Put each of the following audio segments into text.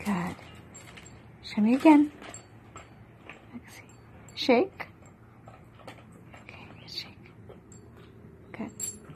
Good. Show me again. Let's see. Shake. Okay, good shake. Good.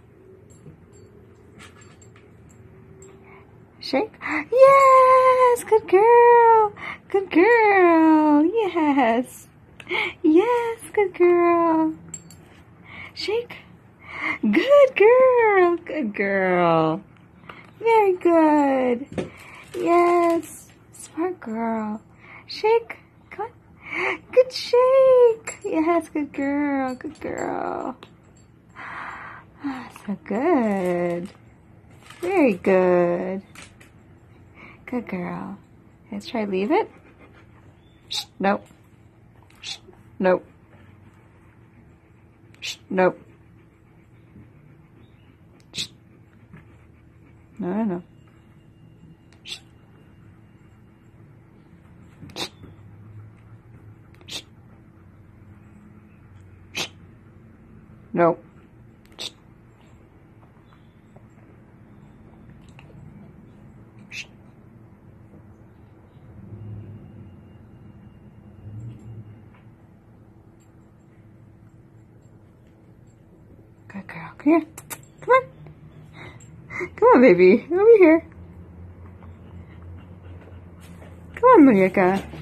Shake. Yes! Good girl! Good girl! Yes! Yes! Good girl! Shake. Good girl! Good girl! Very good! Yes! Smart girl! Shake! Come on! Good shake! Yes! Good girl! Good girl! Oh, so good! Very good! Good girl. Let's try leave it. Shh, nope. Shh, nope. Shh, nope. Shh. No, no, no. Shh. Shh. Shh. Shh. Nope. Shh. Shh. Good girl. Come here. Come on. Come on, baby. Over here. Come on, Marieka.